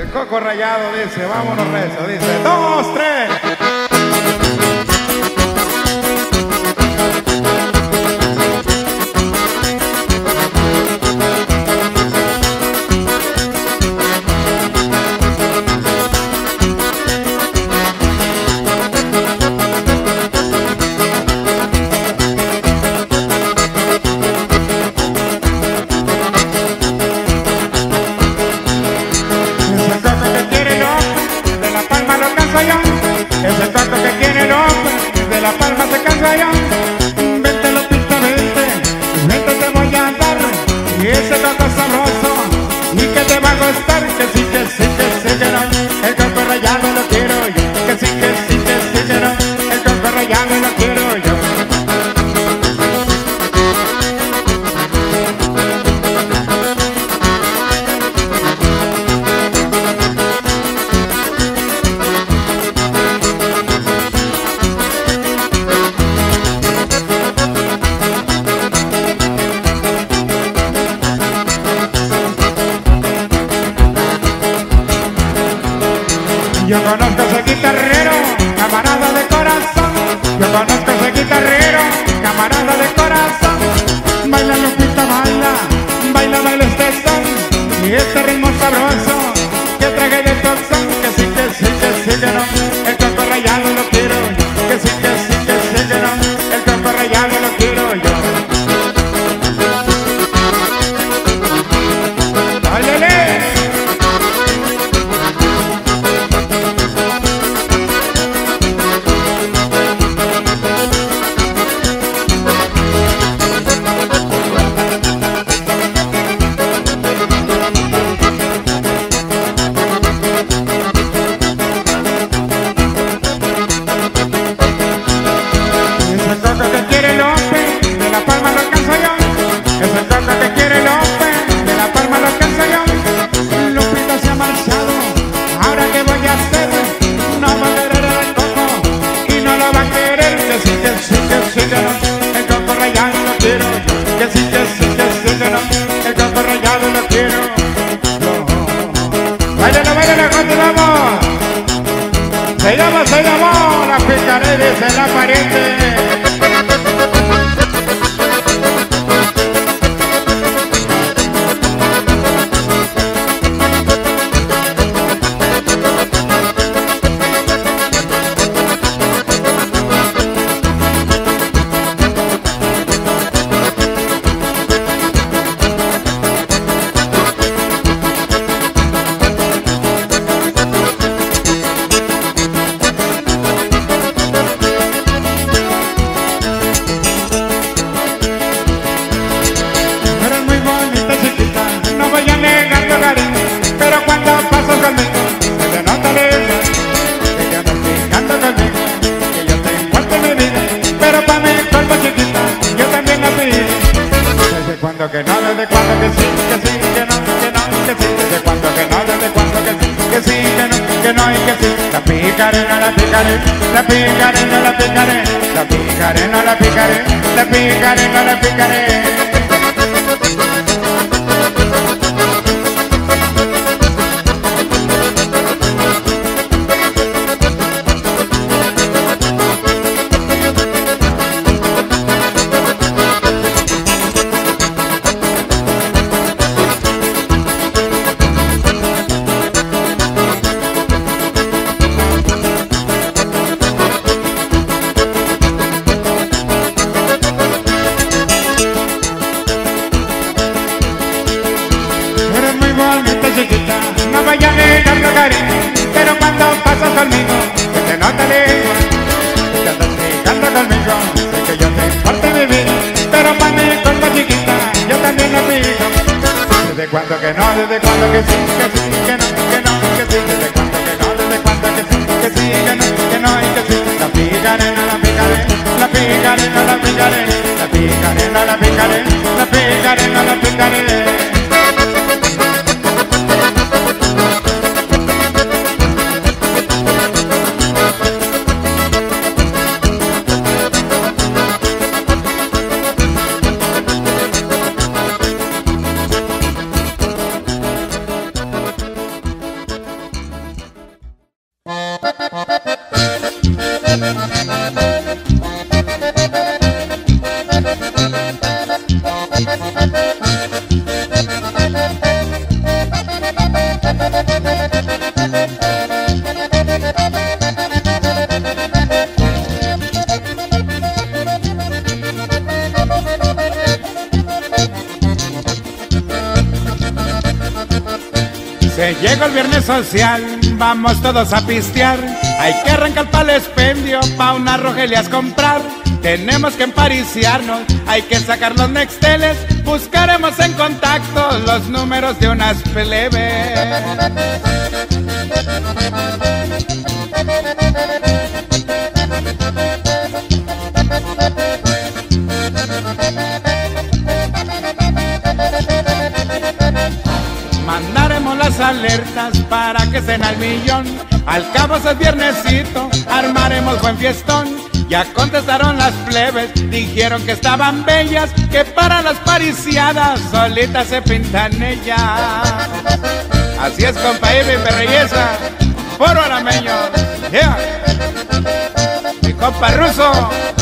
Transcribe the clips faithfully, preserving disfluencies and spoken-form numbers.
El coco rayado dice, vámonos rezo, dice, dos, tres. Yo conozco ese guitarrero, camarada de corazón. Yo conozco ese guitarrero, camarada de corazón. Baila Lupita, baila, baila, baila este son. Y este ritmo sabroso que traje de son. Que sí, que sí, que sí, que no. El coco rayado lo quiero yo. Que sí, que sí, que sí, que no. El coco rayado lo quiero yo. ¡Báilele! Se llama, se llamó la picarería de la pariente. Que no, desde cuando que sí, que sí, que no, que no, que sí, desde cuando que no, desde cuando que sí, que sí, que no, que no y que sí. La picaré, no la picaré, la picaré, no la picaré, la picaré, no la picaré, la picaré, no la picaré. No vaya a negarlo, cariño, pero cuando pasas conmigo, que te nota lejos, que andas picando conmigo, sé que yo te importa mi vida, pero para mí como chiquita, yo también lo pido. Desde cuando que no, desde cuando que sí, que sí, que no, que no, que sí, desde cuando que no, desde cuando que sí, que sí, que no, que no y que sí. La picaré, no la picaré, la picaré, no la picaré, la picaré, no la picaré, la picaré, no la picaré. Se llegó el viernes social, vamos todos a pistear. Hay que arrancar pa'l expendio, pa' unas rogelias comprar. Tenemos que empariciarnos, hay que sacar los nexteles. Buscaremos en contacto los números de unas plebes. Mandaremos las alertas para que estén al millón. Al cabo es viernesito, armaremos buen fiestón. Ya contestaron las plebes, dijeron que estaban bellas, que para las pariciadas solitas se pintan ellas. Así es, compa, y mi perrelleza, puro arameño, yeah. Mi compa ruso.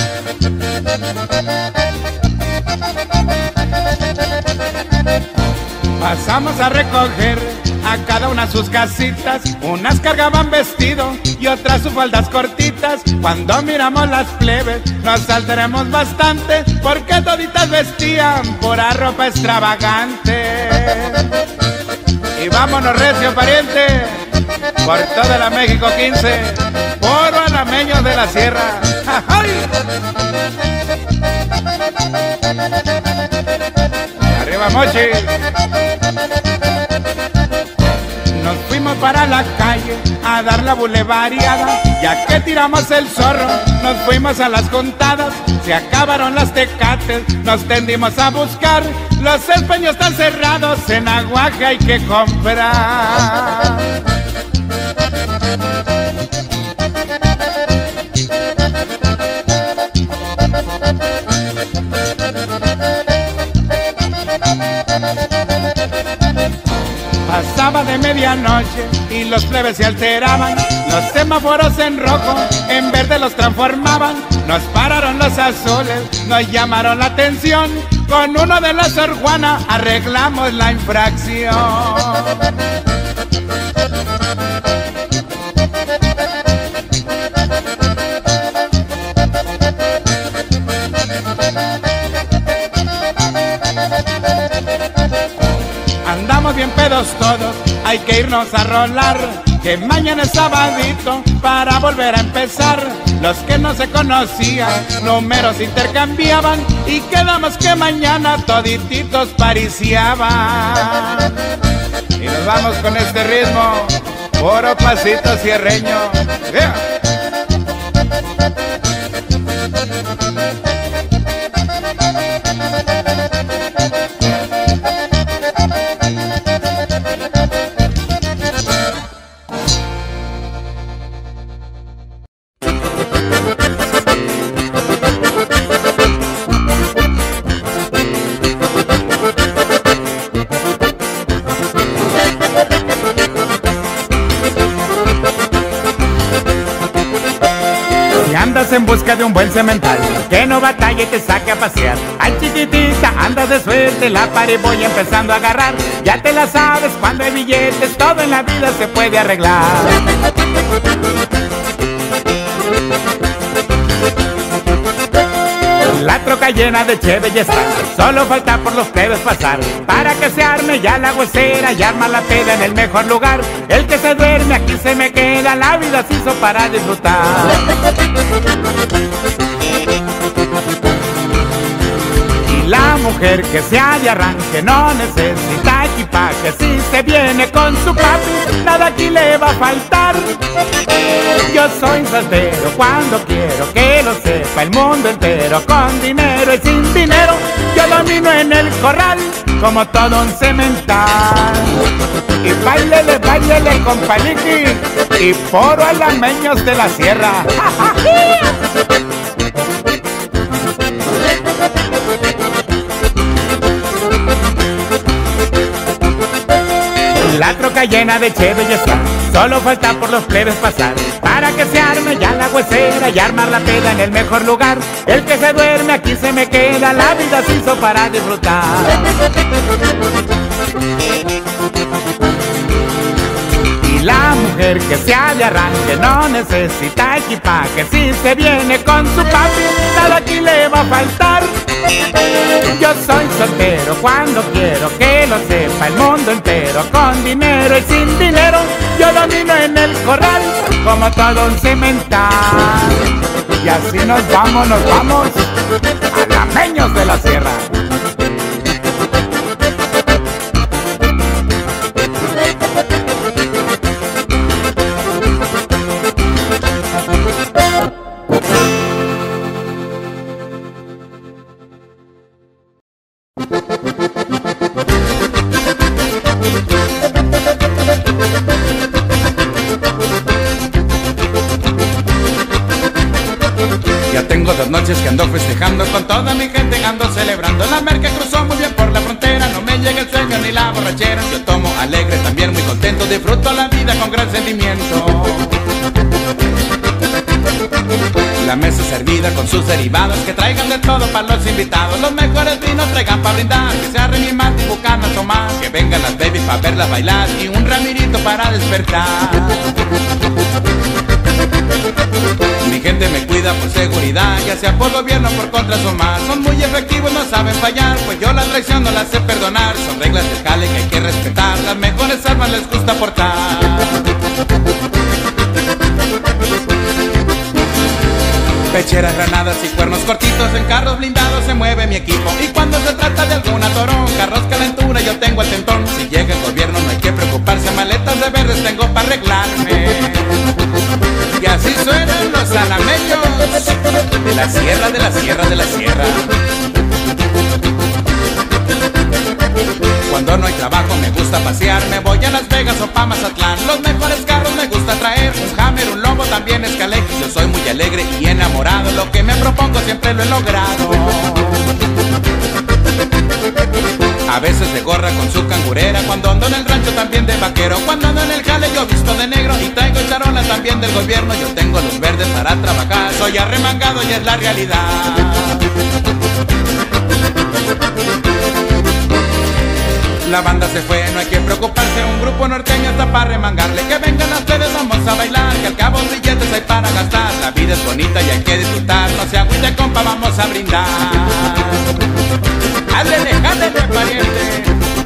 Pasamos a recoger a cada una sus casitas. Unas cargaban vestido y otras sus faldas cortitas. Cuando miramos las plebes nos alteramos bastante, porque toditas vestían pura ropa extravagante. Y vámonos recio, pariente, por toda la México quince, puro alameños de la sierra. ¡Ay! Arriba, Mochi. Nos fuimos para la calle a dar la bulevariada. Ya que tiramos el zorro, nos fuimos a las juntadas. Se acabaron las tecates, nos tendimos a buscar. Los empeños están cerrados, en Aguaje hay que comprar. Pasaba de medianoche y los plebes se alteraban. Los semáforos en rojo en verde los transformaban. Nos pararon los azules, nos llamaron la atención. Con uno de la Sor Juana arreglamos la infracción. Andamos bien pedos todos, hay que irnos a rolar, que mañana es sabadito para volver a empezar. Los que no se conocían, números intercambiaban, y quedamos que mañana todititos pariciaban. Y nos vamos con este ritmo, puro pasito sierreño. Yeah. En busca de un buen semental que no batalle y te saque a pasear. Ay, chiquitita, andas de suerte, la pared voy empezando a agarrar. Ya te la sabes, cuando hay billetes todo en la vida se puede arreglar. La troca llena de cheve ya está, solo falta por los plebes pasar, para que se arme ya la huesera y arma la peda en el mejor lugar. El que se duerme aquí se me queda, la vida se hizo para disfrutar. Y la mujer que se ha de arranque no necesita equipaje, si se viene con su papi nada aquí le va a faltar. Yo soy soltero cuando quiero que lo sepa el mundo entero, con dinero y sin dinero yo domino en el corral como todo un cemental. Y báilele, báilele con paliqui y poro alameños de la sierra. La troca llena de cheve y está, solo falta por los plebes pasar, para que se arme ya la huesera y armar la peda en el mejor lugar. El que se duerme aquí se me queda, la vida se hizo para disfrutar. Y la mujer que sea de arranque no necesita equipaje, si se viene con su papi, nada aquí le va a faltar. Yo soy soltero cuando quiero, que lo sepa el mundo entero, con dinero y sin dinero, yo domino en el corral, como todo un cimental. Y así nos vamos, nos vamos, alameños de la sierra. Ya tengo dos noches que ando festejando, con toda mi gente ando celebrando. La merca cruzó muy bien por la frontera, no me llega el sueño ni la borrachera. Yo tomo alegre, también muy contento, disfruto la vida con gran sentimiento. La mesa servida con sus derivados, que traigan de todo para los invitados. Los mejores vinos traigan para brindar, que se arre mi mate y bucana a tomar. Que vengan las babies para verlas bailar y un ramirito para despertar. Mi gente me cuida por seguridad, ya sea por gobierno o por contras o más. Son muy efectivos, no saben fallar, pues yo la traición no la sé perdonar. Son reglas del jale que hay que respetar, las mejores armas les gusta portar. Pecheras, granadas y cuernos cortitos, en carros blindados se mueve mi equipo. Y cuando se trata de alguna torón, carros calentura, yo tengo el tentón. Si llega el gobierno no hay que preocuparse, maletas de verdes tengo para arreglarme. Y así suenan los alameños de la sierra, de la sierra, de la sierra. Cuando no hay trabajo me gusta pasear, me voy a Las Vegas o pa' Mazatlán. Los mejores carros me gusta traer, un Hammer, un Lobo, también Escalade. Yo soy muy alegre y enamorado, lo que me propongo siempre lo he logrado. A veces de gorra con su cangurera, cuando ando en el rancho también de vaquero. Cuando ando en el jale yo visto de negro y traigo charola también del gobierno. Yo tengo los verdes para trabajar, soy arremangado y es la realidad. La banda se fue, no hay que preocuparse, un grupo norteño está para remangarle. Que vengan ustedes, vamos a bailar, que al cabo billetes hay para gastar. La vida es bonita y hay que disfrutar, no se agüite compa, vamos a brindar. ¡Ándele, ándele, pariente!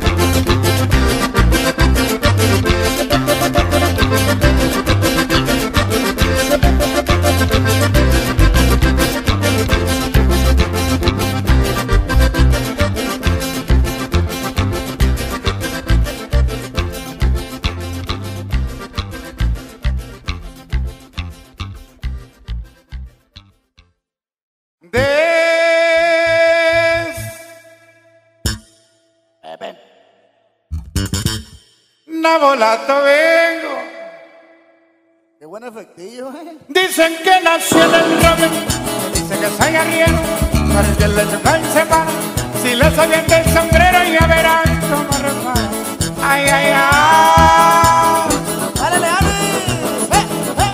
Nabolato vengo. Qué buen efectillo, eh. Dicen que nació en el roble, dicen que soy arriero, para que le toca el semana. Si les avienta el sombrero ya verán cómo repara. Ay, ay, ay. ¡Dale, dale! ¡Eh, eh,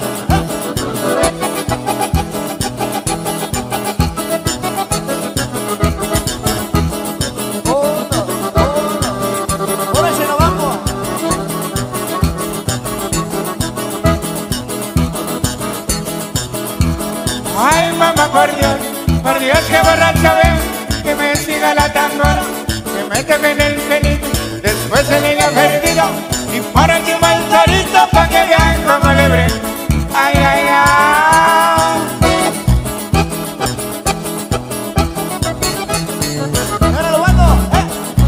eh! ¡Uno, uno! ¡Ahora se nos vamos! Ay, mamá, por Dios, por Dios, que borracho veo, que me siga la tambora, que me toque en el pelito, después se le haya perdido, y por encima el torito, pa' que vean cómo le bre. Ay, ay, ay. ¡Dale, lo guardo! ¡Eh!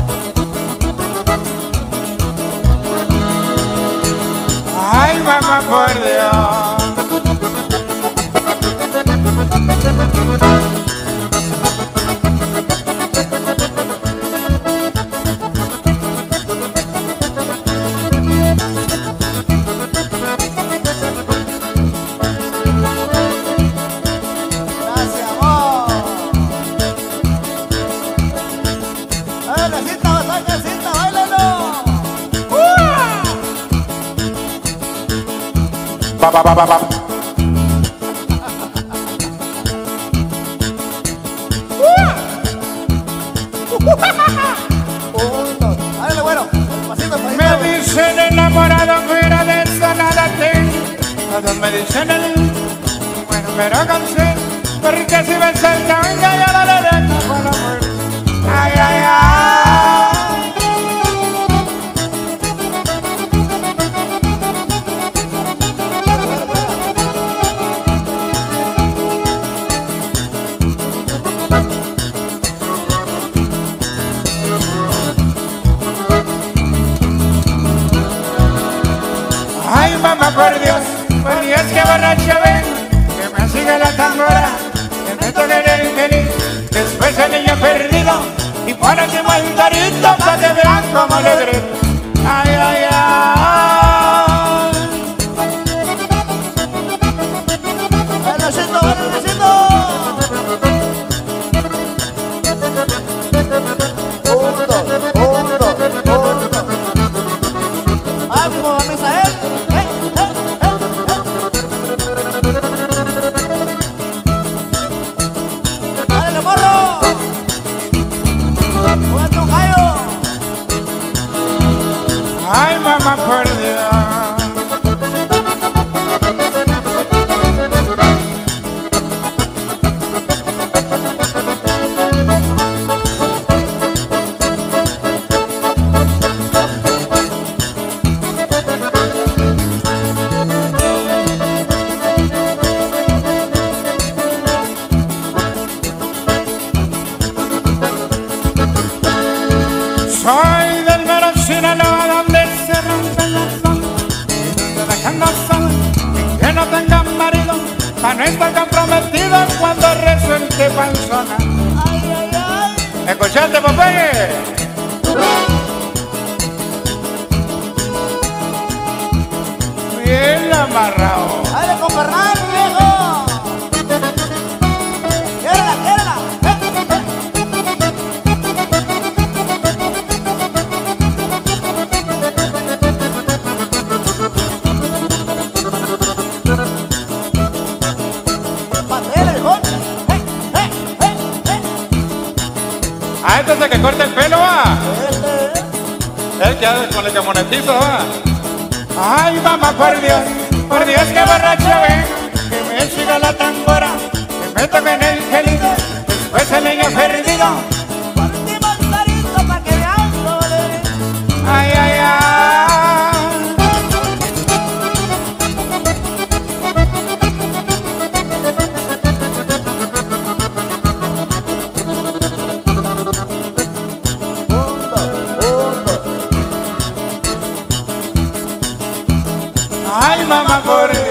Ay, mamá, por Dios. ¡Gracias, amor! ¡Eh, la cinta, saca cinta, báilalo! ¡Uh! Pa, pa, pa, pa, pa. Dale, bueno, pasito, pasito. Me dicen enamorado, fuera de eso nada tengo. Todos me dicen el bueno, pero cansé. Porque si ves el tango ya no le dejo con la muerte. Ay, ay, ay. Ay, mamá, por Dios, por Dios que borracho ven, que me sigue la tambora, que me toque el infeliz, después el niño perdido, y por encima el torito pa' que vean como le grito. Ay, ay, ay. ¡Ven, besito, ven, besito! Punto, punto, punto. ¡Ánimo, Misael! ¡Eh, eh, eh, eh! ¡Dale, morro! ¡Juega tu gallo! Ay, mamá, por Dios. Soy del mero Sinaloa donde se rompen las olas, donde dejan los solos, que no tengan marido, pa' no estar comprometidos cuando resulte panzona. ¡Ay, ay, ay! ¿Escuchaste, Popeye? Bien amarrado. ¡Dale, con Bernal, viejo! ¡Quiérala, quiérala! ¡Eh, eh! ¡Patela, viejo! ¡Eh, eh, eh, eh! Ah, entonces que corte el pelo, va. Este, El que hace con el que monetiza, va. Ay, mamá, por Dios, por Dios que borracho ven, que me siga la tambora, que me toque en el gelito, después el niño perdido. por último el sarito pa' que vean cómo le grito. Ay, ay, ay. Ay, mamá, por Dios.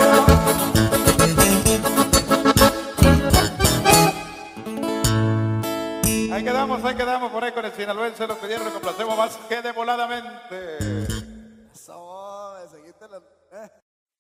Ahí quedamos, ahí quedamos por ahí con el sinaloense, lo pidieron, lo complacemos más que de voladamente. Eso, seguiste la... ¿eh?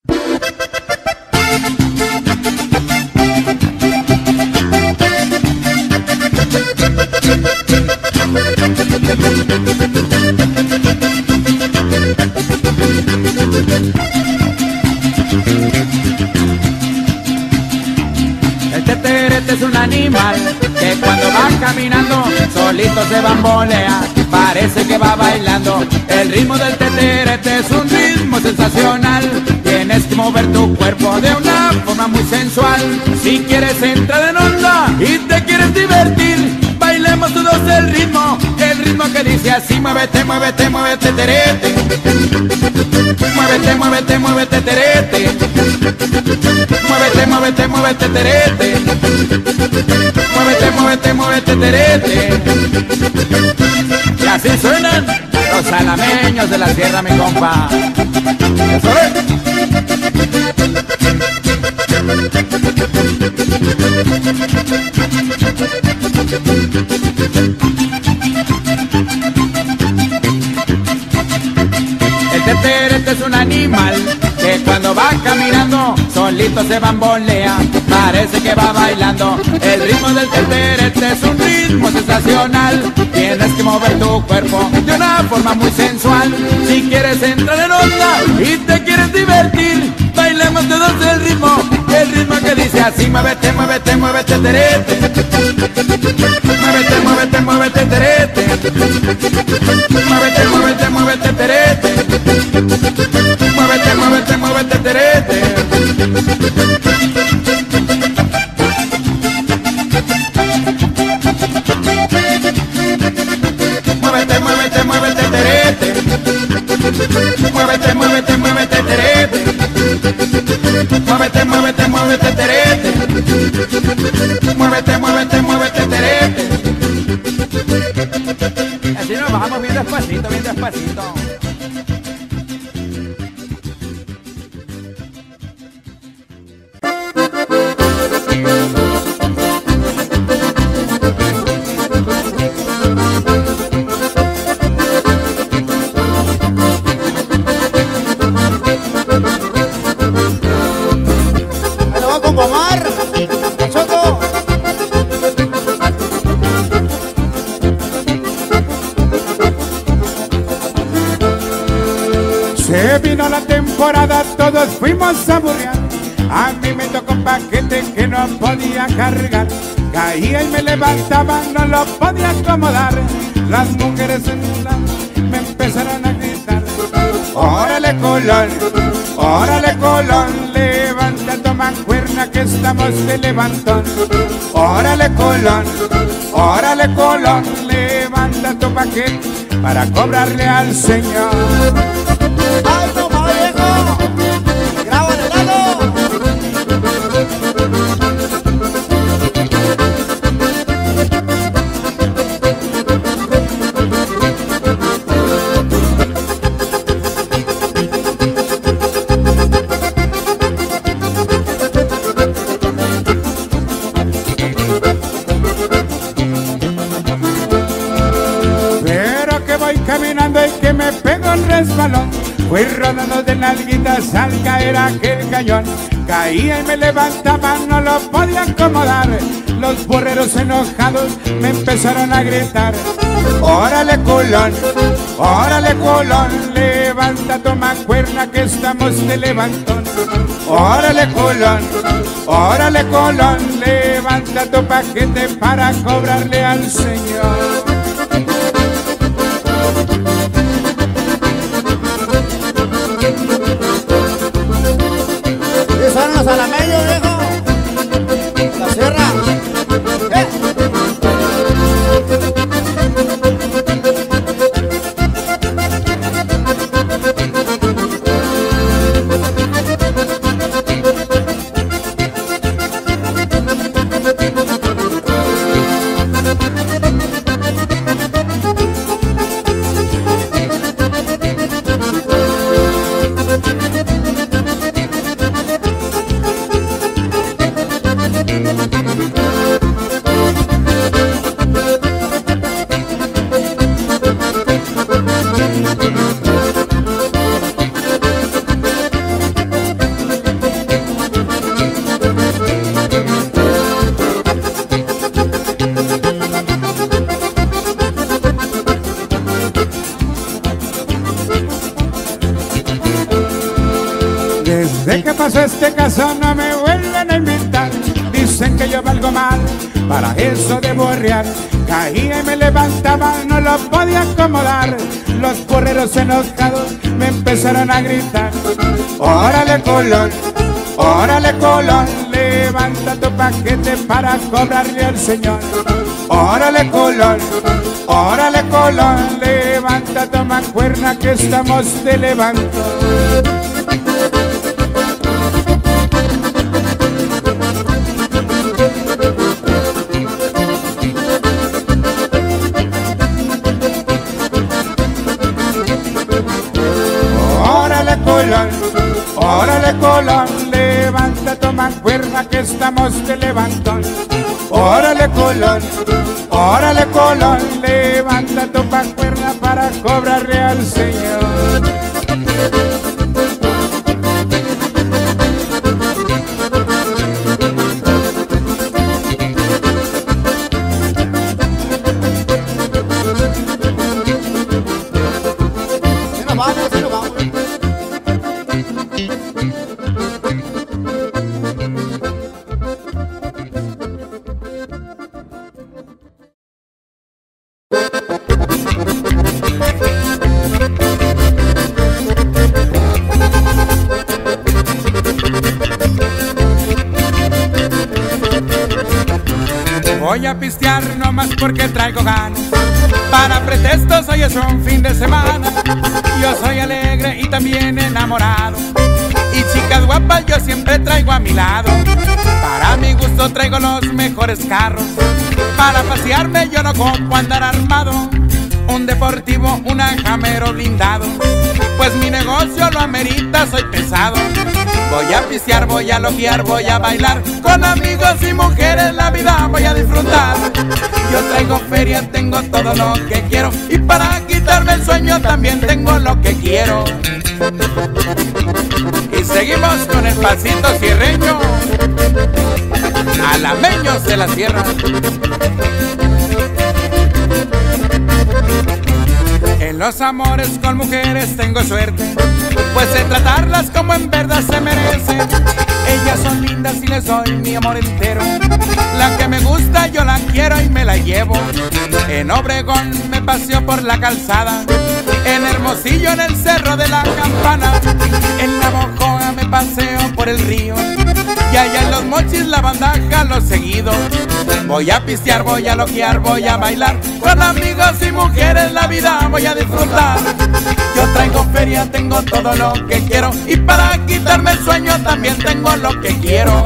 El teterete es un animal que cuando va caminando solito se bambolea, parece que va bailando. El ritmo del teterete es un ritmo sensacional, tienes que mover tu cuerpo de una forma muy sensual. Si quieres entrar en onda y te quieres divertir, bailemos todos el ritmo, el ritmo que dice así: muévete, muévete, muévete, terete. Muévete, muévete, muévete, terete. Muévete, muévete, muévete, terete. Muévete, muévete, muévete, terete. Y así suenan los salameños de la sierra, mi compa. Eso es. El teterete es un animal que cuando va caminando solito se bambolea, parece que va bailando. El ritmo del teterete es un ritmo sensacional, tienes que mover tu cuerpo de una forma muy sensual. Si quieres entrar en onda y te quieres divertir, bailemos todos dice así, muévete, muévete, muévete, terete. Muévete, muévete, muévete, terete. Muévete, muévete, muévete, terete. Muévete, muévete, muévete, terete. Muévete, muévete, muévete, terete. Muévete, muévete, muévete, terete. Muévete, muévete, muévete, terete. Muévete, muévete, muévete, terete. Así nos bajamos bien despacito, bien despacito. Se vino la temporada, todos fuimos a burrear. A mí me tocó un paquete que no podía cargar. Caía y me levantaba, no lo podía acomodar. Las mujeres en un lado me empezaron a gritar: órale Colón, órale Colón, levanta tu mancuerna que estamos de levantón. Órale Colón, órale Colón, levanta tu paquete para cobrarle al Señor. ¡Ay, no, mamá viejo! ¡Graba el helado! Pero que voy caminando y que me pego el resbalón. Fui rodando de nalguitas al caer aquel cañón. Caía y me levantaba, no lo podía acomodar. Los burreros enojados me empezaron a gritar: órale Colón, órale Colón, levanta tu mancuerna que estamos de levantón. Órale Colón, órale Colón, levanta tu paquete para cobrarle al Señor. Son los alameños, viejo. La sierra. ¡Eh! Desde que pasó este caso no me vuelven a invitar. Dicen que yo valgo mal para eso de borrear. Caía y me levantaba, no lo podía acomodar. Los burreros enojados me empezaron a gritar: órale Colón, órale Colón, levanta tu paquete para cobrarle al Señor. Órale Colón, órale Colón, levanta tu mancuerna que estamos de levantón. Órale Colón, órale Colón, levanta tu mancuerna que estamos de levantón. Órale Colón, órale Colón, levanta tu mancuerna para cobrarle al Señor. Vamos, vamos. Voy a pistear nomás porque traigo ganas. Para pretextos hoy es un fin de semana. Yo soy alegre y también enamorado, y chicas guapas yo siempre traigo a mi lado. Para mi gusto traigo los mejores carros. Para pasearme yo no ocupo andar armado. Un deportivo, un Hammer blindado, pues mi negocio lo amerita, soy pesado. Voy a pistear, voy a loquear, voy a bailar. Con amigos y mujeres la vida voy a disfrutar. Yo traigo feria, tengo todo lo que quiero, y para quitarme el sueño también tengo lo que quiero. Y seguimos con el pasito sierreño, alameños de la sierra. En los amores con mujeres tengo suerte, pues sé tratarlas como en verdad se merecen. Ellas son lindas y les doy mi amor entero. La que me gusta yo la quiero y me la llevo. En Obregón me paseo por la calzada, en Hermosillo en el Cerro de la Campana, en Navojoa me paseo por el río, y allá en Los Mochis la bandaja lo seguido. Voy a pistear, voy a loquear, voy a bailar. Con amigos y mujeres la vida voy a disfrutar. Yo traigo feria, tengo todo lo que quiero, y para quitarme el sueño también tengo lo que quiero.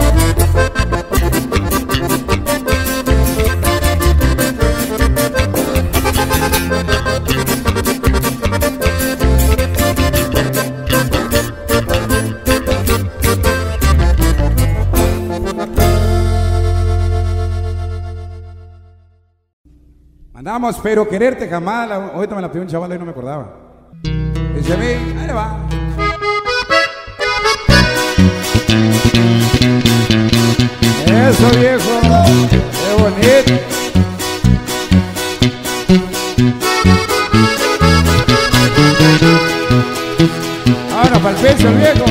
Mandamos, pero quererte jamás. La, ahorita me la pidió un chaval y no me acordaba. Dice a mí, ahí le va. Eso, viejo, qué bonito. Ahora para el pecho, el viejo.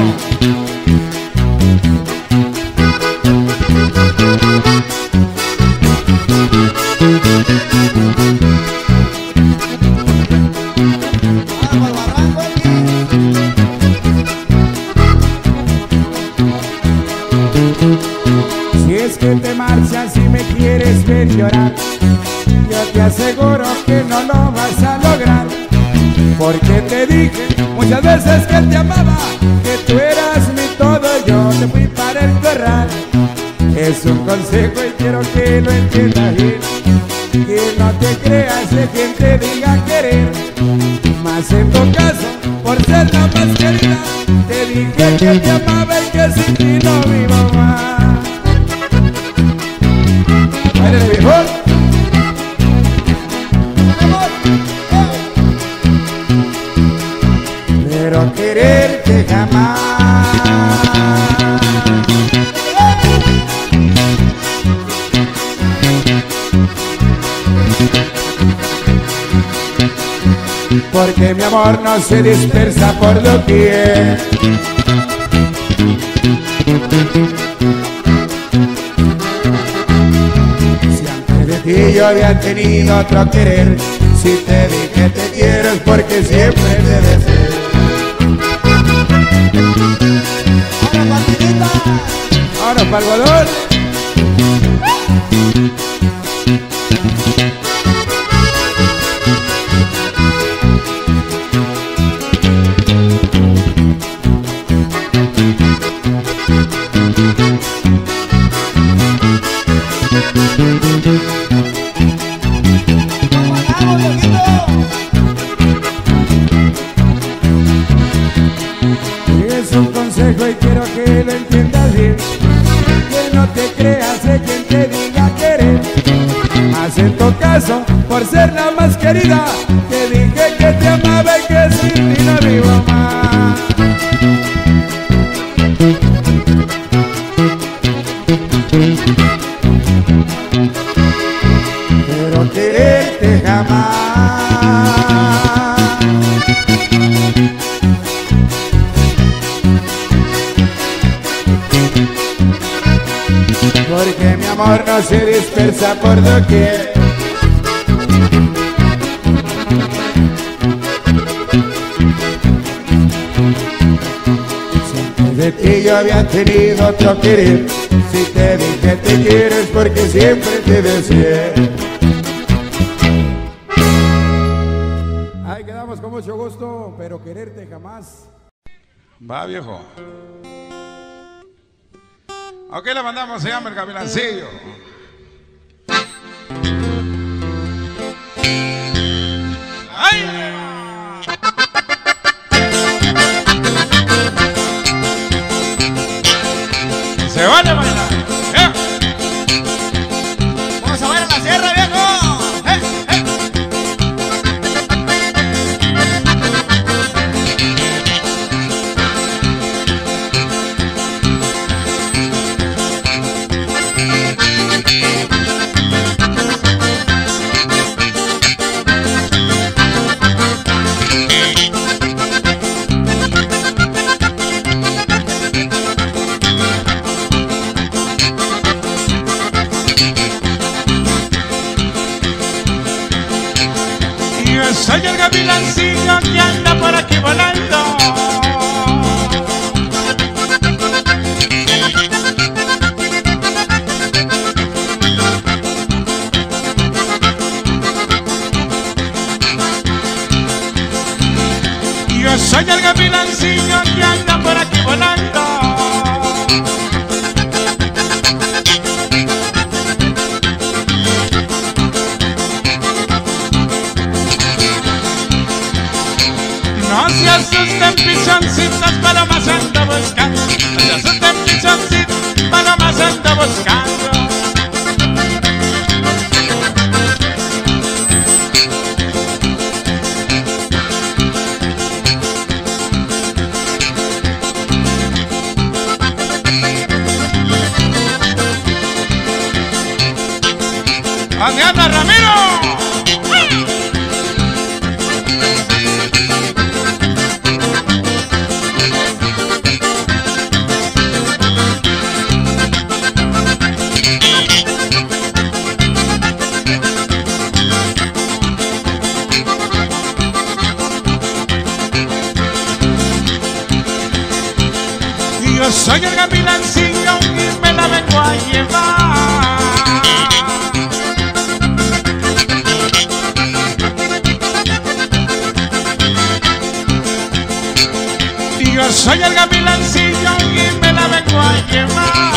Si es que te marchas y me quieres ver llorar, yo te aseguro que no lo vas a lograr. Porque te dije muchas veces que te amaba, que tú eras mi todo, yo te fui para el corral. Es un consejo y quiero que lo entiendas bien, que no te creas de quien te diga querer. Más en tu caso, por ser la más querida, te dije que te amaba y que sin ti no vivo más. ¡Eres viejo! Pero quererte jamás. Porque mi amor no se dispersa por doquier. Si antes de ti yo había tenido otro querer, si te dije te quiero es porque siempre debe ser. Ahora para algodón. Es un consejo y quiero que lo entiendas bien, que no te creas de quien te diga querer. Más en tu caso, por ser la más querida, te dije que te amaba y que sin ti no vivo más. Pero quererte jamás. Porque mi amor no se dispersa por doquier. Si antes de ti yo había tenido otro querer. Si te dije te quieres porque siempre te deseé. Ahí quedamos con mucho gusto, pero quererte jamás. Va, viejo. Ok, le mandamos, se llama el Gavilancillo. ¡Ay! Se vale a bailar. ¡Eh! Vamos a bailar en la sierra, viejo. ¡Eh, eh! Soy el gavilancillo que anda por aquí volando. Yo soy el gavilancillo que anda por aquí volando. No se asusten pichoncitos, palomas ando buscando. No se asusten pichoncitos, palomas ando buscando. ¿Dónde anda Ramiro? Yo soy el gavilancillo y me la vengo a llevar. Yo soy el gavilancillo y me la vengo a llevar.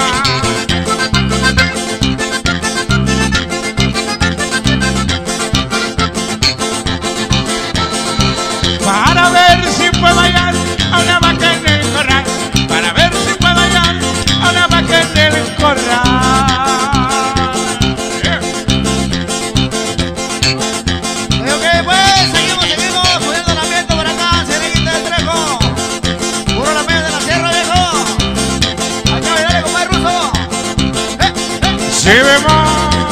Para ver si puedo hallar a una vaca en el corral. Para ver si puedo hallar a una vaca en el corral. Yeah. Ok, pues, seguimos, seguimos, poniendo el ambiente por acá, Cereguita del Trejo. Puro la media de la sierra, viejo. Acá, dale, compadre ruso. Eh, eh. Sí, vemos.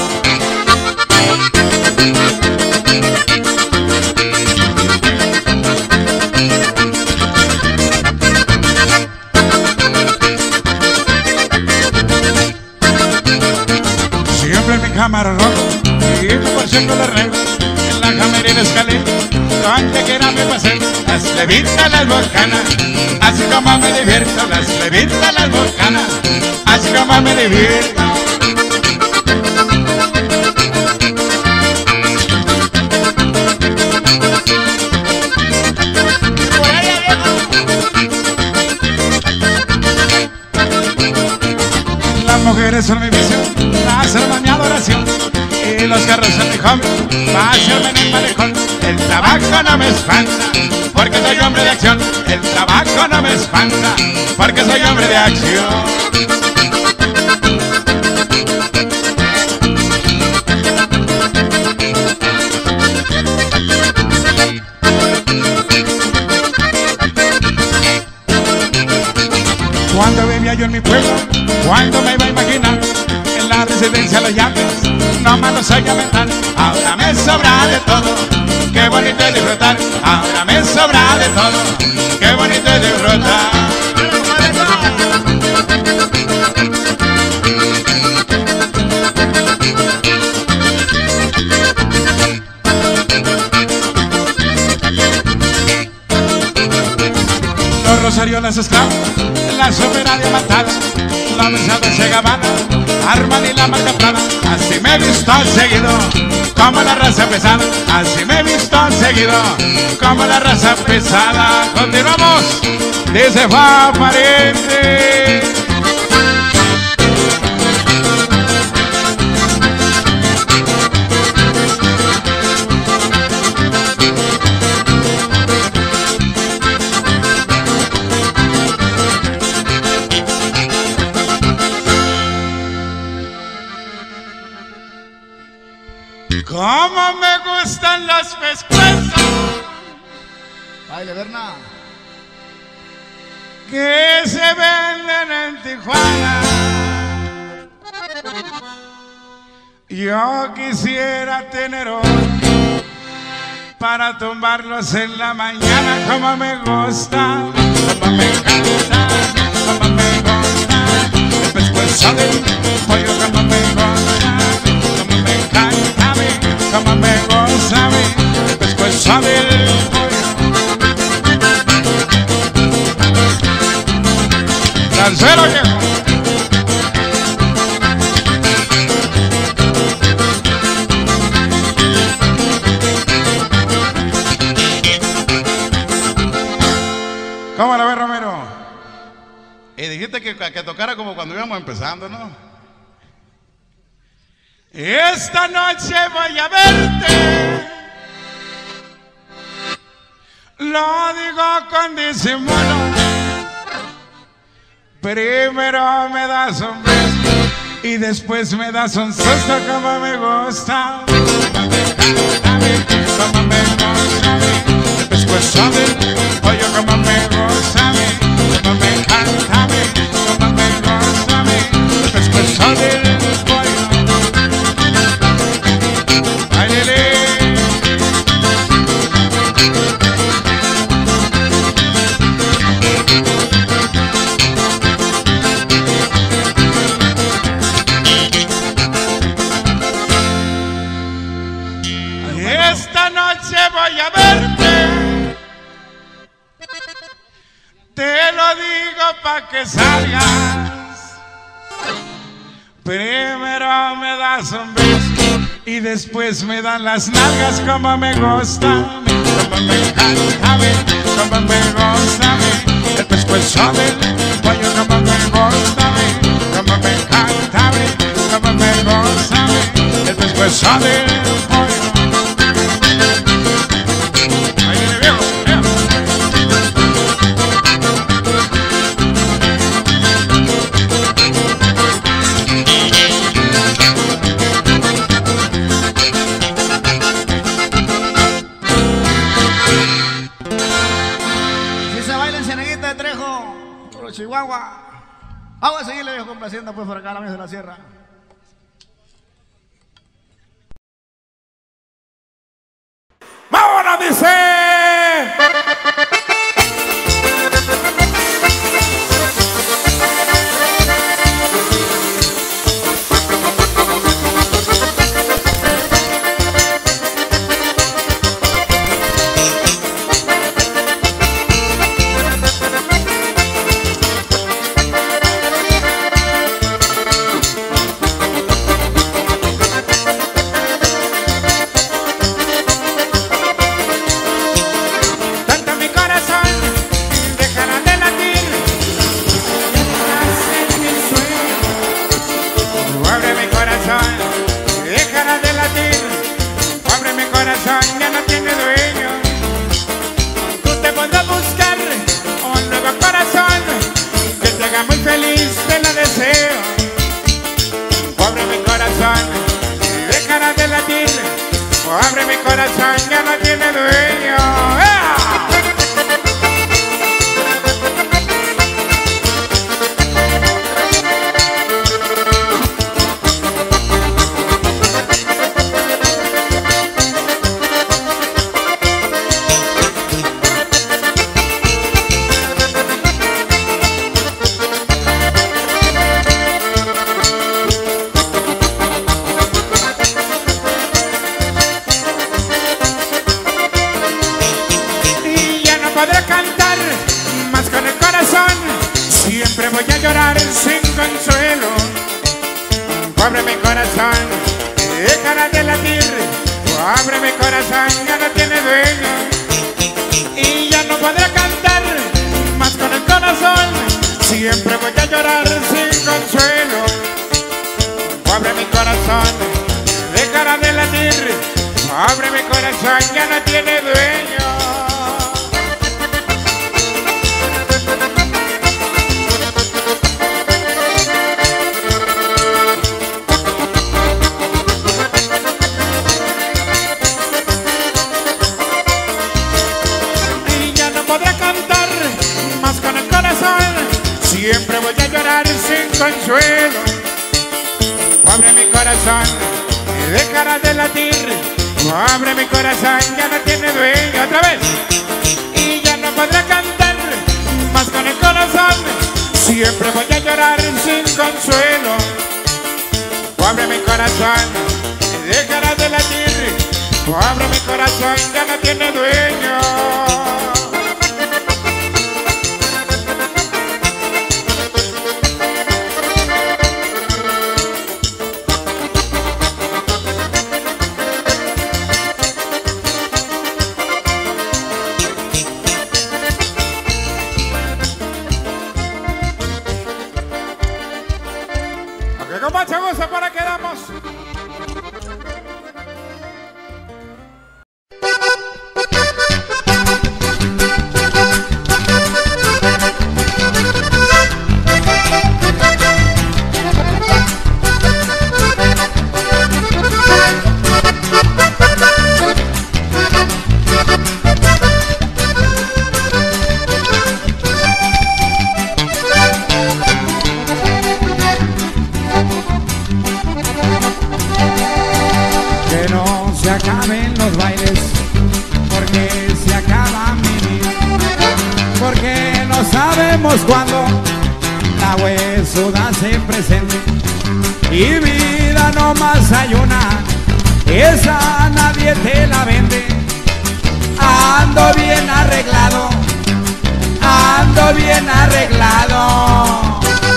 Siempre en mi cámara rojo y por siempre la rego. En la camerina escalé, donde quiera me pasé. Las levitas, las bocanas, así como me divierto. Las levitas, las bocanas, así como me divierto. Por allá, viejo. Las mujeres son mi visión, las armas mi adoración. Y los carros son mi hobby, pasearme en el malecón. El tabaco no me espanta, porque soy hombre de acción. El tabaco no me espanta, porque soy hombre de acción. Cuando vivía yo en mi pueblo, cuando me iba a imaginar en la residencia los llaves, no me los oiga mentar. Ahora me sobra de todo, qué bonito es disfrutar. Ahora me sobra de todo, qué bonito es disfrutar. Rosario las esclavas, la superaria matada, la mesa de Gabbana, Armani y la marca Prada. Así me he visto seguido, como la raza pesada. Así me he visto seguido, como la raza pesada. Continuamos, dice va pariente. Cómo me gustan las pescuezas. Baile, Berna. Que se venden en Tijuana. Yo quisiera tener hoy para tumbarlos en la mañana. Como me gusta, como me encanta, como me gusta el pescuezo del pollo, como me gusta, como me encanta a mí, como me gusta a mí el pescuezo del pollo. Salsero viejo. ¿Cómo la ves, Romero? Y dijiste que, que tocara como cuando íbamos empezando, ¿no? Esta noche voy a verte, lo digo con disimulo. Primero me das un beso y después me das un susto. Como me gusta, como me encanta a mí, como me gusta a mí el pescuezo del pollo, como me gusta a mí, como me encanta a mí, como me gusta a mí el pescuezo del pollo. Ay, lele. Esta noche voy a verte, te lo digo pa' que salgas. Primero me das un beso y después me dan las nalgas. Como me gusta, como me encanta a mí, como me gusta a mí el pescuezo del pollo, como me gusta a mí, como me encanta a mí, como me gusta a mí el pescuezo del pollo. Chihuahua. Vamos a seguirle, viejo, complaciendo pues por acá a la mesa de la sierra. ¡Vámonos, dice! Abre mi corazón, ya no tiene dueño. ¡Ah! voy a llorar sin consuelo. Pobre mi corazón, dejará de latir. Pobre mi corazón, ya no tiene dueño. Y ya no podrá cantar más con el corazón. Siempre voy a llorar sin consuelo. Pobre mi corazón, dejará de latir. Pobre mi corazón, ya no tiene dueño. Siempre voy a llorar sin consuelo. Pobre mi corazón, dejará de latir. Pobre mi corazón, ya no tiene dueño. Otra vez. Y ya no podrá cantar más con el corazón. Siempre voy a llorar sin consuelo. Pobre mi corazón, dejará de latir. Pobre mi corazón, ya no tiene dueño. Con mucho gusto, para quedamos. Se acaben los bailes, porque se acaba mi vida, porque no sabemos cuándo la huesuda se presente. Y vida nomás hay una, esa nadie te la vende. Ando bien arreglado, ando bien arreglado.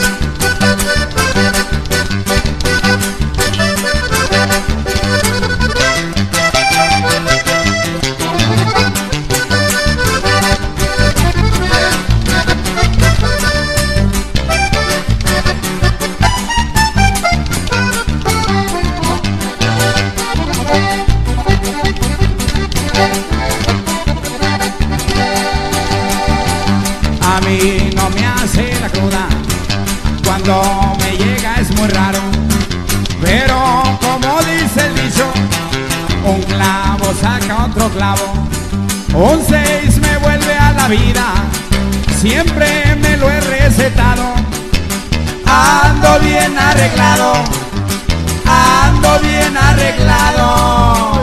A mí no me hace la cruda, cuando me llega es muy raro, pero como dice el dicho, un clavo saca otro clavo, un seis me vuelve a la vida, siempre me lo he recetado. Ando bien arreglado, ando bien arreglado.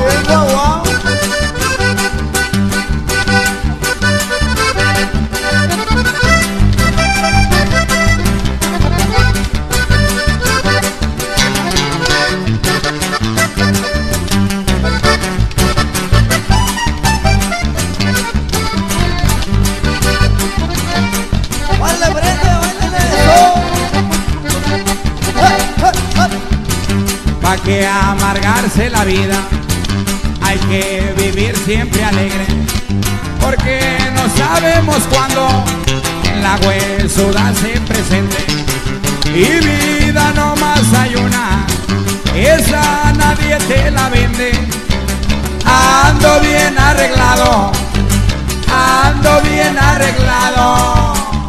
Pa' que amargarse la vida, hay que vivir siempre alegre, porque no sabemos cuándo la huesuda se presente. Y vida nomás hay una, esa nadie te la vende. Ando bien arreglado, ando bien arreglado.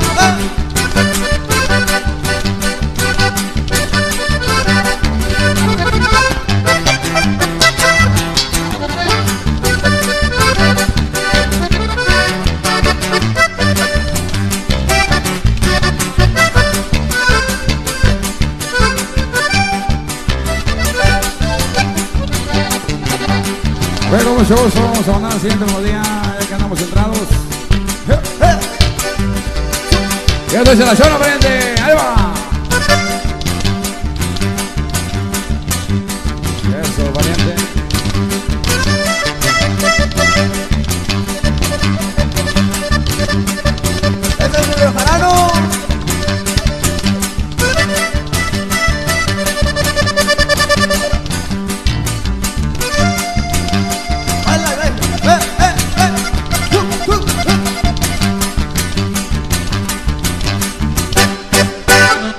Bueno, mucho gusto, vamos a mandar al siguiente melodía, ya que andamos centrados. Y esto es la zona frente, ahí va. Eso, valiente. Este es el Jarano.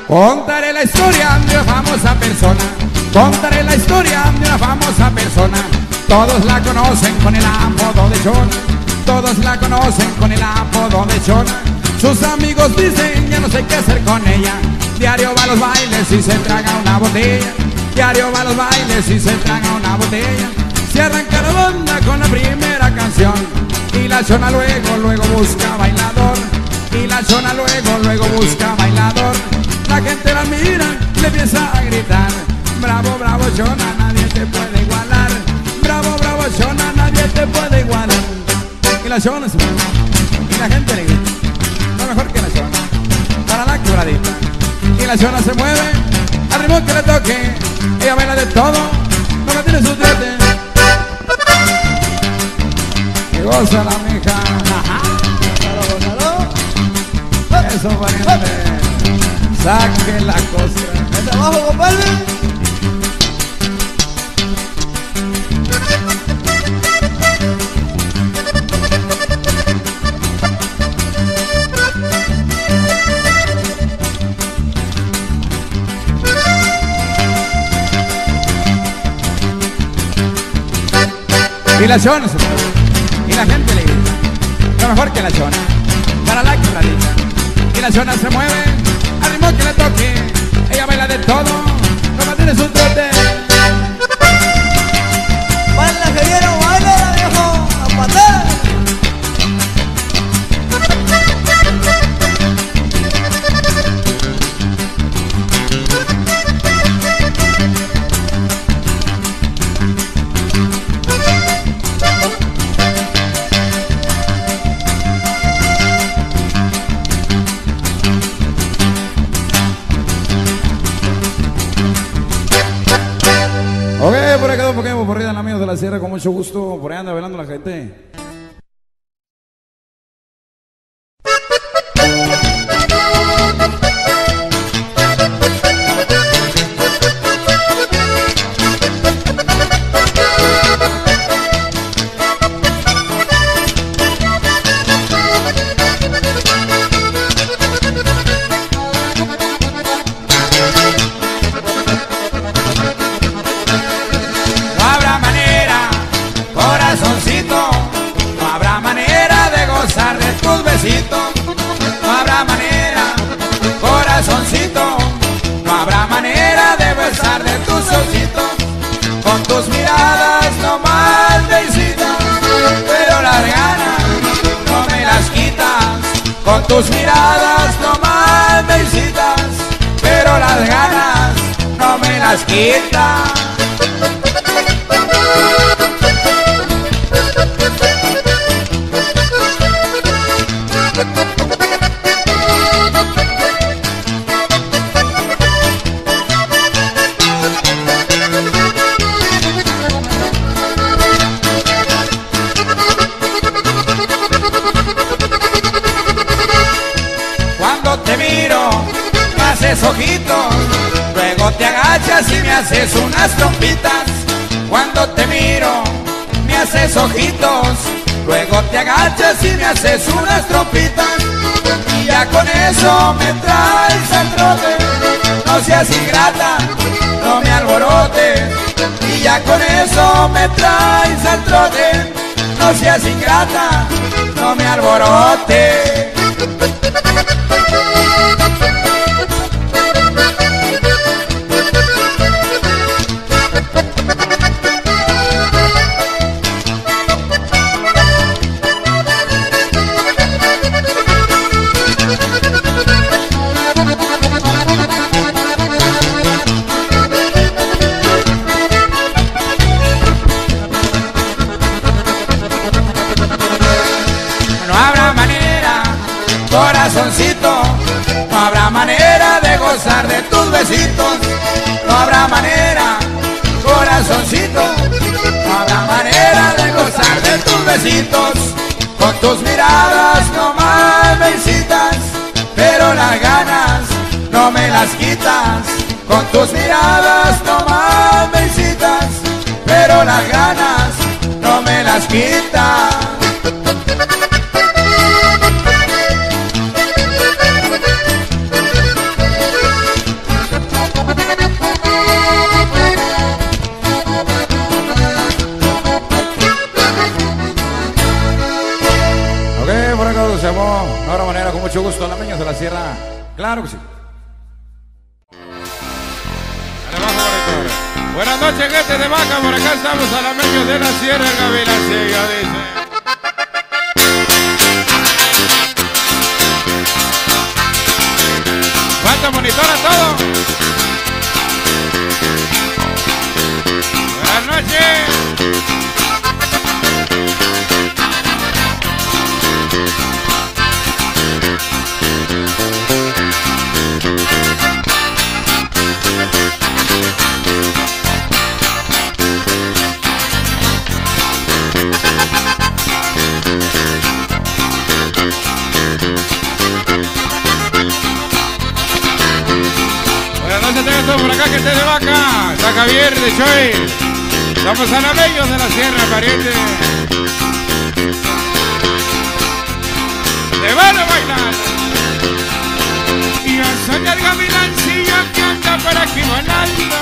Contaré la historia de una famosa persona, contaré la historia de una famosa persona. Todos la conocen con el apodo de Chona, todos la conocen con el apodo de Chona. Sus amigos dicen ya no sé qué hacer con ella. Diario va a los bailes y se traga una botella. Diario va a los bailes y se traga una botella. Se arranca la banda con la primera canción y la Chona luego, luego busca bailador. Y la Chona luego, luego busca bailador. La gente la mira, le empieza a gritar: bravo, bravo Chona, nadie te puede igualar. Bravo, bravo Chona, nadie te puede igualar. Y la Chona se mueve y la gente le grita: no mejor que la Chona, para la quebradita. Y la Chona se mueve al ritmo que le toque. Ella baila de todo, no me tiene su trote. Y goza la mija. Eso, pariente, saque la costra. ¿De abajo, compadre? Y la Chona se mueve y la gente le grita: lo mejor que la Chona, para la quebradita. Y la Chona se mueve al ritmo que le toque. Ella baila de todo, no mantiene su trote. Baila, ingeniero, baila, viejo, a patada. Ok, por acá un Pokémon, por arriba, amigos de la sierra, con mucho gusto. Por ahí anda velando la gente. No habrá manera, corazoncito, no habrá manera de besar de tus ositos. Con tus miradas nomás me incitas, pero las ganas no me las quitas. Con tus miradas nomás me incitas, pero las ganas no me las quitas. Ojitos, luego te agachas y me haces unas trompitas. Cuando te miro, me haces ojitos, luego te agachas y me haces unas trompitas. Y ya con eso me traes al trote. No seas ingrata, no me alborotes. Y ya con eso me traes al trote. No seas ingrata, no me alborotes. Corazoncito, no habrá manera de gozar de tus besitos. No habrá manera, corazoncito, no habrá manera de gozar de tus besitos. Con tus miradas nomás me incitas, pero las ganas no me las quitas. Con tus miradas nomás me incitas, pero las ganas no me las quitas. Claro que sí. Buenas noches, gente de Vaca, por acá estamos a la medio de la Sierra Gavilancillo, dice. ¿Cuánto monitora todo? Buenas noches. Por acá que esté de Vaca, está Javier de Choy. Somos anameños de la Sierra, pariente. ¡Te van a bailar! Y yo soy el gavilancillo que anda por aquí volando.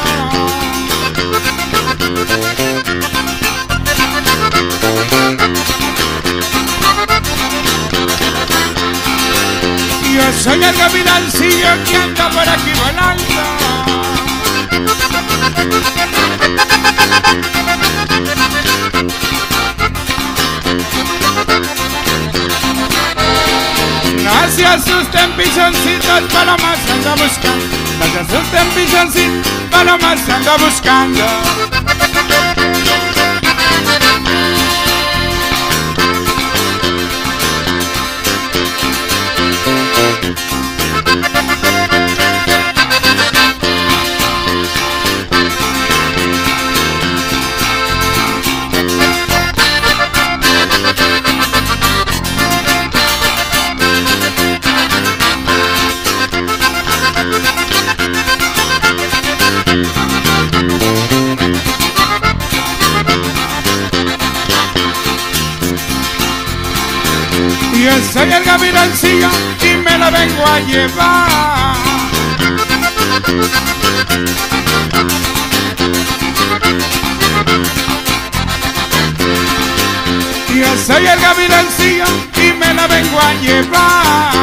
Y yo soy el gavilancillo que anda por aquí volando. No se asusten, pichoncitos, palomas ando buscando. No se asusten, pichoncitos, palomas ando buscando. Yo soy el gavilancillo y me la vengo a llevar. Yo soy el gavilancillo y me la vengo a llevar.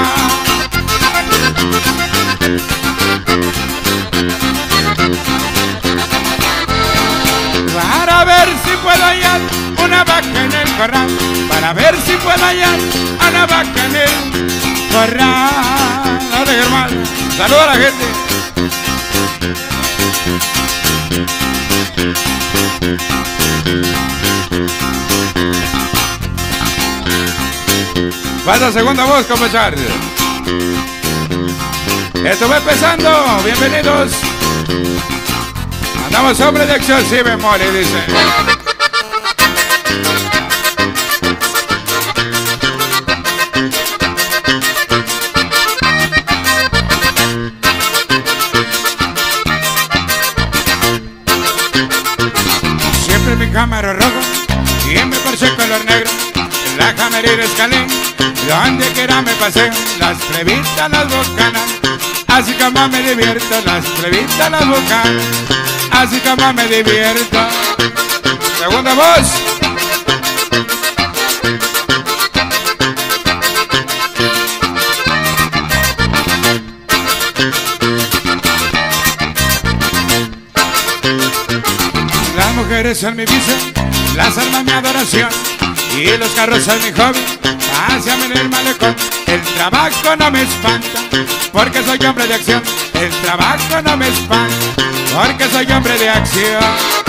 Para ver si puedo hallar una vaca en el corral. Para ver si puedo hallar una vaca en el corral. Dale, hermano. Saluda a la gente. Falta segunda voz, comenzar. Esto va empezando. Bienvenidos. Andamos hombre de acción, si me mole, dice. Siempre mi cámara rojo y en mi Porsche color negro. En la camerina escalé, donde quiera me paseo. Las plebitas, las bocanas, así como me divierto. Las plebitas, las bocanas, así como me divierto. Segunda voz. Las mujeres son mi vicio, las almas mi adoración y los carros son mi hobby. Pásame en el malecón. El trabajo no me espanta porque soy hombre de acción. El trabajo no me espanta porque soy hombre de acción.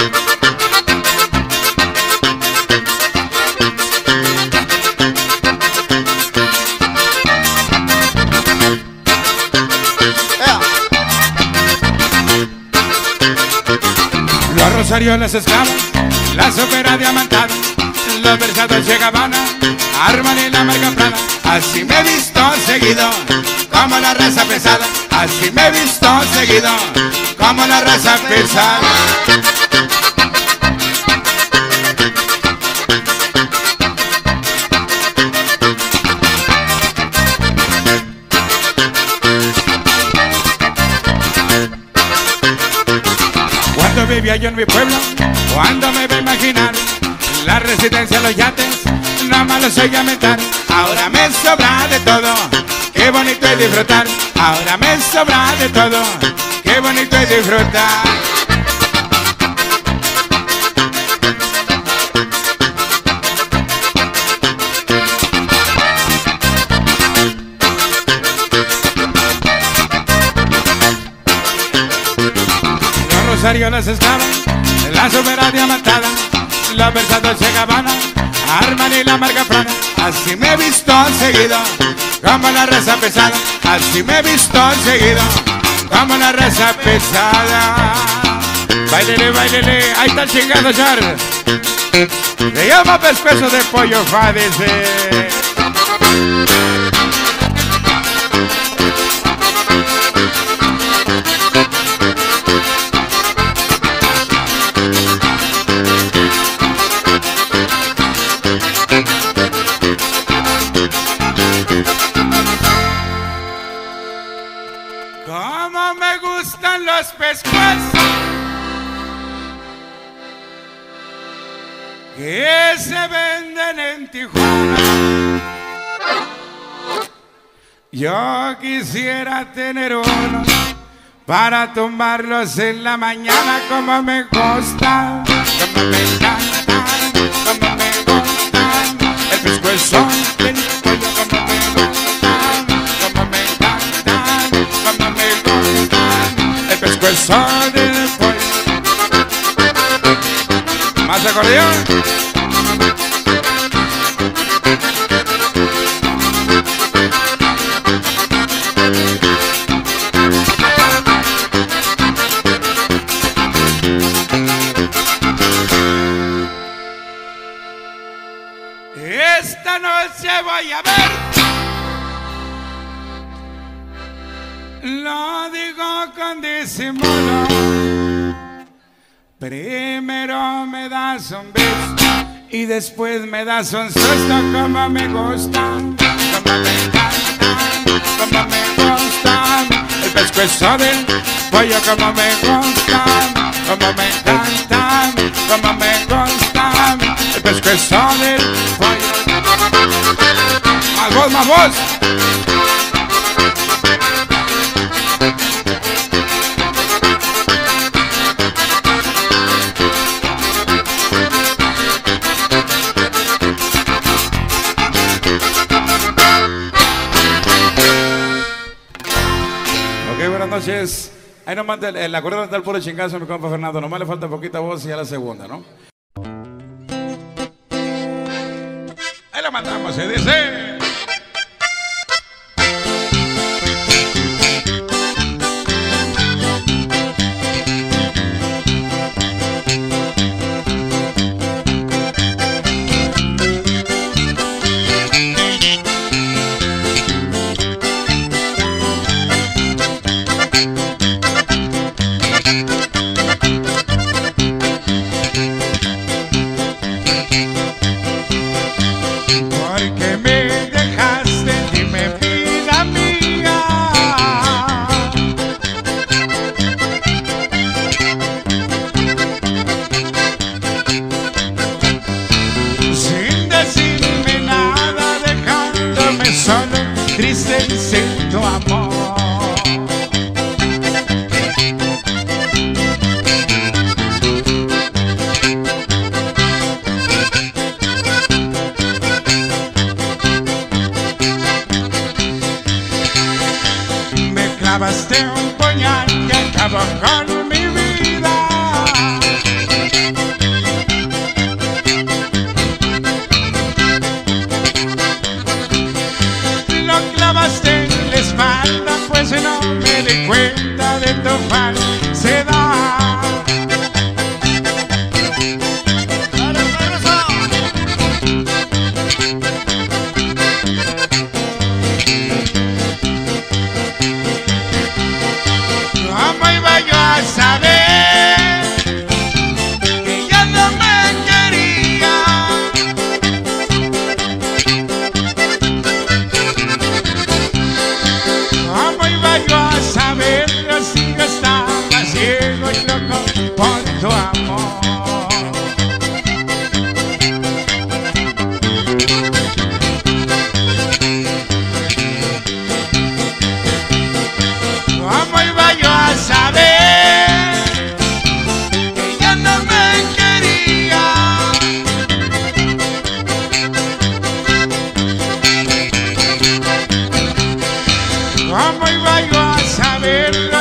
Los rosarios, las esclavas, las óperas diamantadas, los versados de Gabbana, Armani y la marca Prada. Así me he visto seguido, como la raza pesada. Así me he visto seguido, como la raza pesada. Cuando vivía yo en mi pueblo, cuando me ve imaginar la residencia, los yates, nada más los oía mentar. Ahora me sobra de todo, qué bonito es disfrutar. Ahora me sobra de todo, qué bonito es disfrutar. Los rosarios, las esclavas, la supera diamantada, los versos Dolce Gabbana, Armani y la marca Prada. Así me he visto seguido, como la raza pesada. Así me he visto seguido, como la raza pesada. Bailele, bailele, ahí está el chingado Char. Le llama pescuezo de pollo fa, dice. Cómo me gustan los pescuezos que se venden en Tijuana. Yo quisiera tener uno para tomarlos en la mañana. Como me gustan, como me encantan, como me gustan el pescuezo del pollo, como me gustan, como me encantan, como me gustan el pescuezo del pollo. Más acordeón. Esta noche voy a ver, lo digo con disimulo. Primero me das un beso y después me das un susto. Como me gustan, como me encantan, como me gustan el pescuezo del pollo. Como me gustan, como me encantan, como me gustan el pescuezo del pollo. Más voz, más voz. Ok, buenas noches. Ahí nos manda el, la cuerda del puro chingazo, mi compa Fernando. Nomás le falta poquita voz y a la segunda, ¿no? Ahí la mandamos, se dice. Porque me dejaste, dime vida mía. Sin decirme nada, dejándome solo, triste y sin tu amor. Clavaste un puñal que acabó con mi vida. Lo clavaste en la espalda, pues no me di cuenta de tu falsedad. ¿Cómo iba yo a saber que ya no me quería? ¿Cómo iba yo a saberlo si yo estaba ciego y loco por tu amor?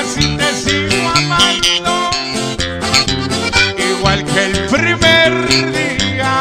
así te sigo amando, igual que el primer día.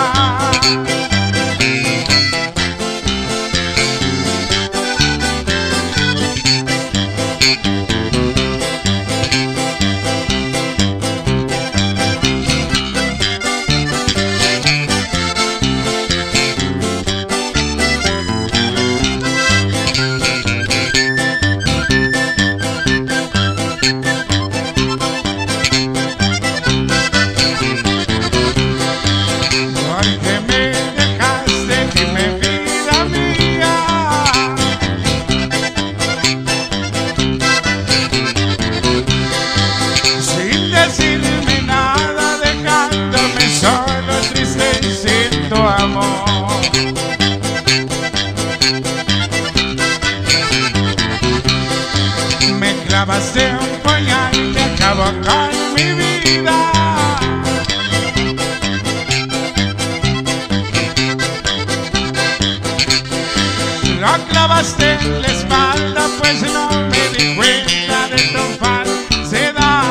Clavaste un puñal y acabó con mi vida. Lo clavaste en la espalda, pues no me di cuenta de tu falsedad.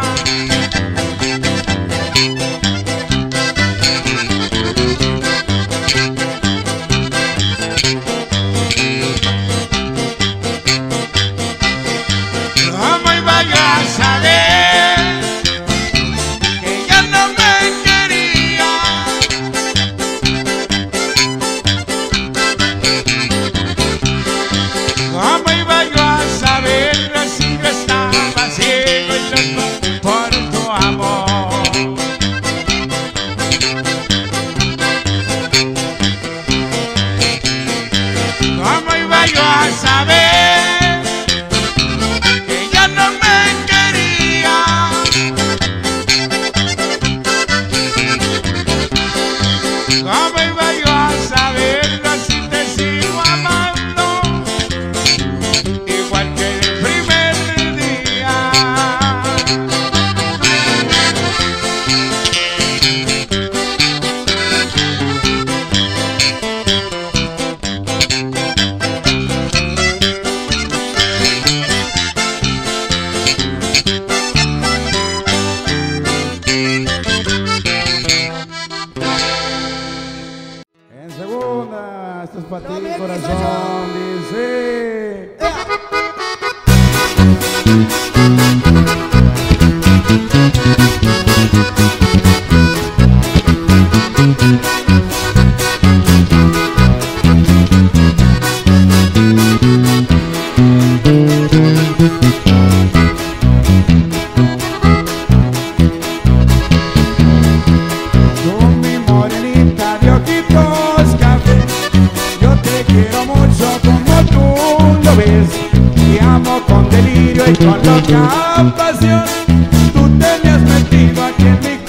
Con loca pasión, tú te me has metido aquí en mi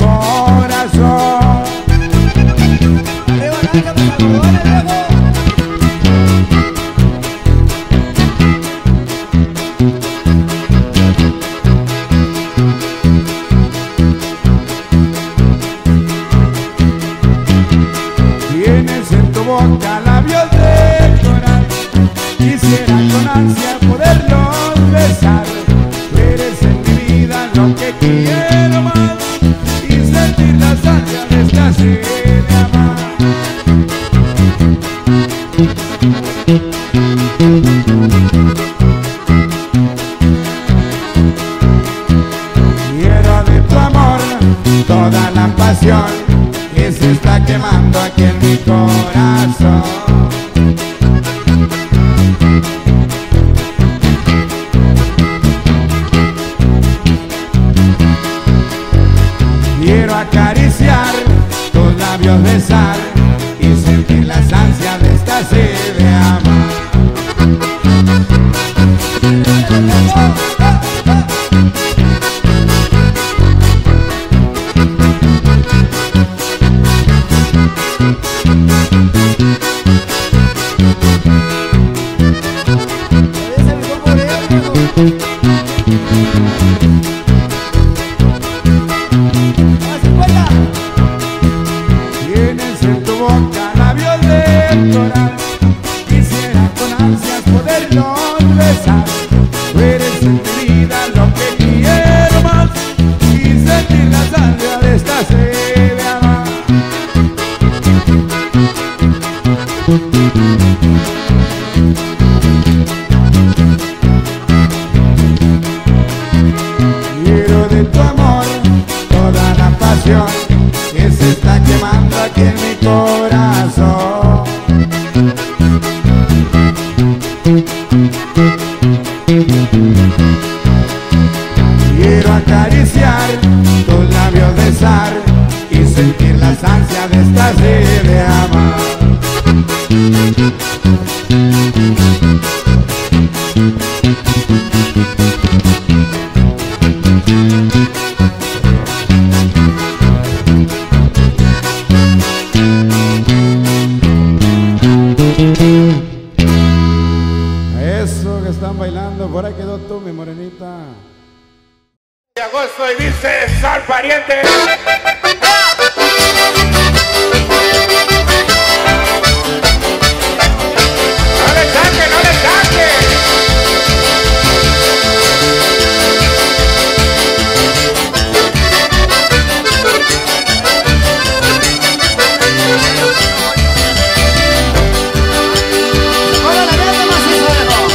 corazón. Tienes en tu boca labios de coral, quisiera con ansia poderlos besar. Lo que quiero más y sentir la salsa de esta sed de amar. Quiero de tu amor toda la pasión que se está quemando aquí en mi corazón. Quiero acariciar tus labios, besar y sentir las ansias de esta sed de amar. Tienes en tu boca labios de coral, quisiera con ansias poderlos besar. besar. Tú eres en mi vida lo que quiero más y sentir la sangre de esta sed de amar. Quiero de tu amor toda la pasión que se está quemando aquí en mi corazón. Quiero acariciar tus labios, besar y sentir las ansias de esta sed de amar. Eso que están bailando, por ahí quedó tú, mi morenita. De agosto y dice Sal Pariente. No le saque, no le saque. Hola, la venta macizo, viejo.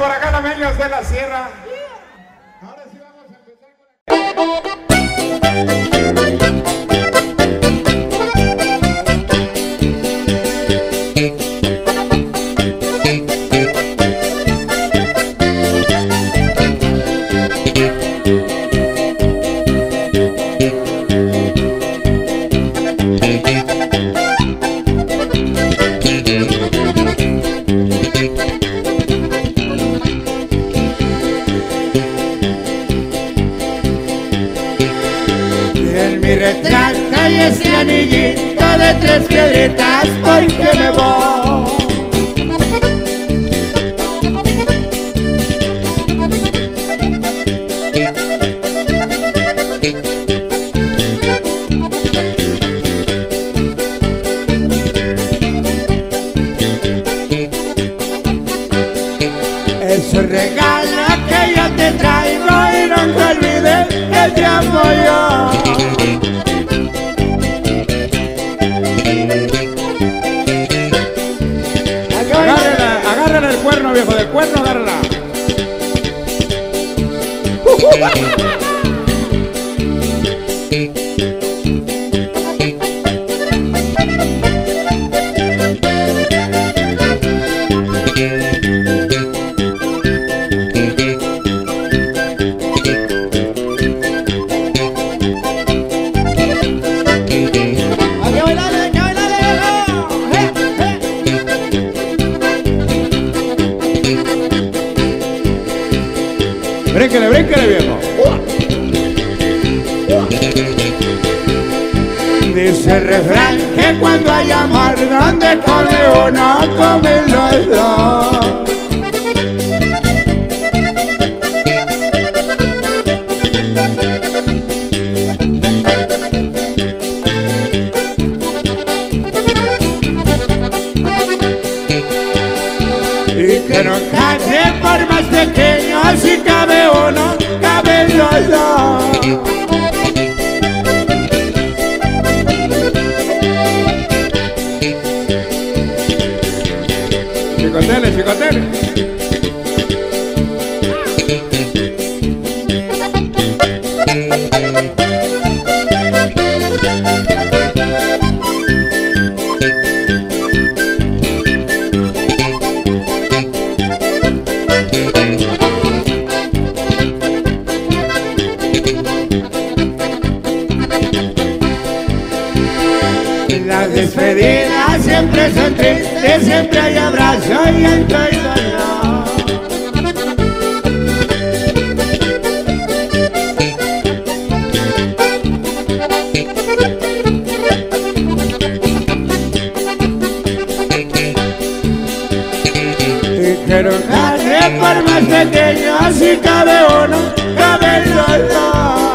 para Canameños de la Sierra. Ahora sí vamos a empezar mi retrata y ese anillito de tres piedritas porque me voy. Es un regalo que yo te traigo y nunca olvides que te amo yo. Agárrala, agárrala el cuerno, viejo, del cuerno, agárrala. Brénquele, brénquele, viejo. Dice el refrán que cuando hay amor, donde come uno, comen los dos. Y que no case por más pequeño, si cabe uno, caben los dos. Chicotele, chicotele. Las despedidas siempre son tristes, siempre hay abrazo y llanto y dolor. Y que nunca sea por más pequeño, si cabe uno, caben los dos.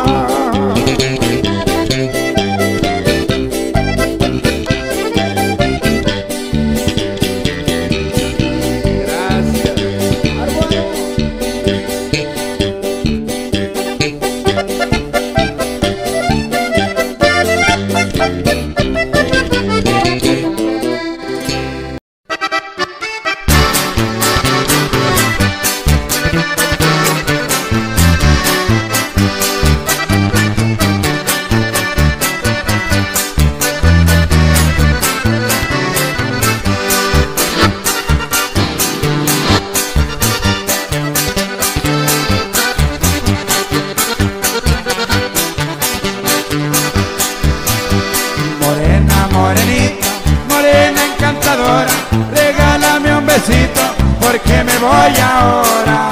Regálame un besito porque me voy ahora.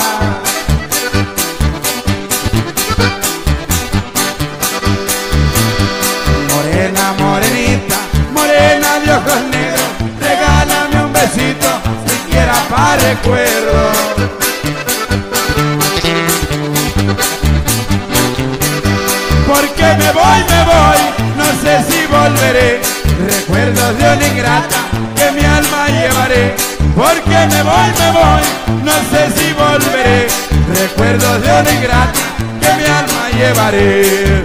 Morena, morenita, morena de ojos negros, regálame un besito siquiera para recuerdo. Porque me voy, me voy, no sé si volveré. Recuerdos de una ingrata que mi alma llevaré. Porque me voy, me voy, no sé si volveré. Recuerdos de una ingrata que mi alma llevaré.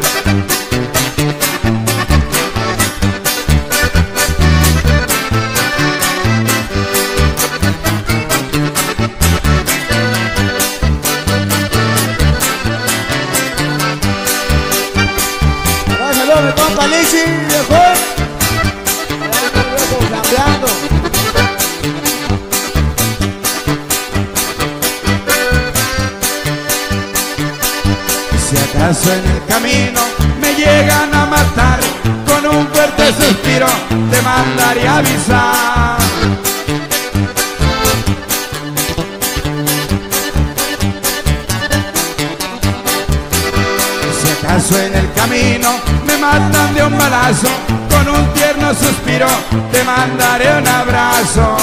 Lichi, viejo. Flambeando. Si acaso en el camino me llegan a matar, con un fuerte suspiro te mandaré a avisar. Si acaso en el camino me matan de un balazo, con un tierno suspiro te mandaré un abrazo.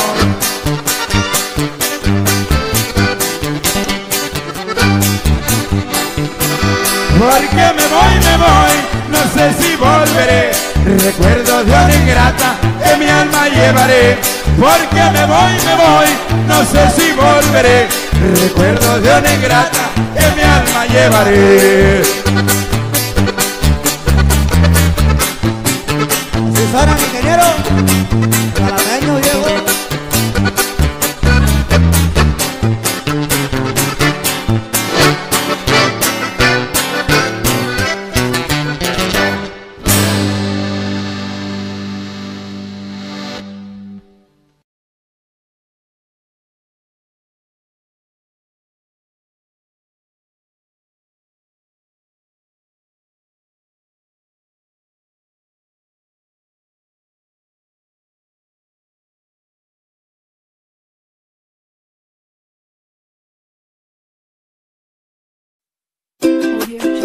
Porque me voy, me voy, no sé si volveré. Recuerdos de una ingrata que mi alma llevaré. Porque me voy, me voy, no sé si volveré. Recuerdos de una ingrata que mi alma llevaré. Así suena, mi ingeniero. Jalameño, viejo. Audio